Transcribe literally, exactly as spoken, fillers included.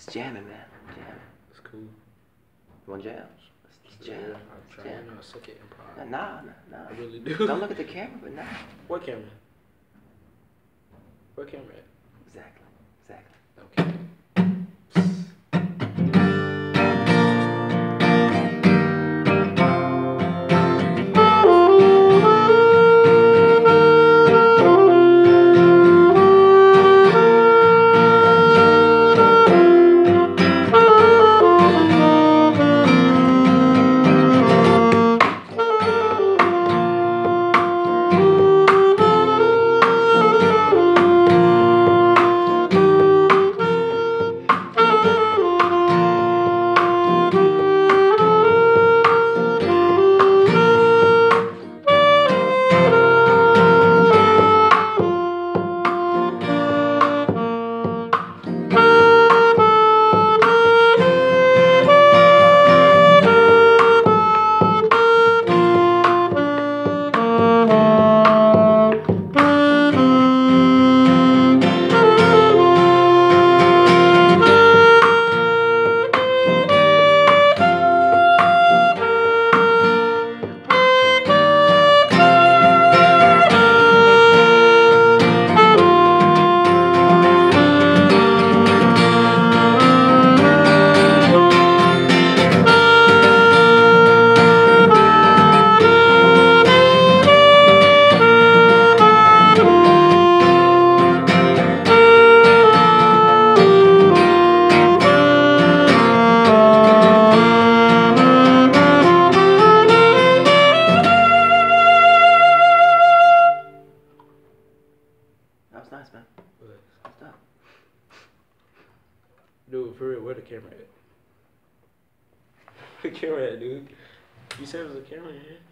Just jamming, man. Jamming. It's cool. You want jam? Let's jam. Yeah, I'm trying. You know, I suck at improv. Nah, nah, nah. I really do. Don't look at the camera, but nah. What camera? What camera at? Exactly. Exactly. Okay. That was nice, man. What? What's up? Dude, for real, where the camera at? Where the camera at, dude? You said it was a camera in here.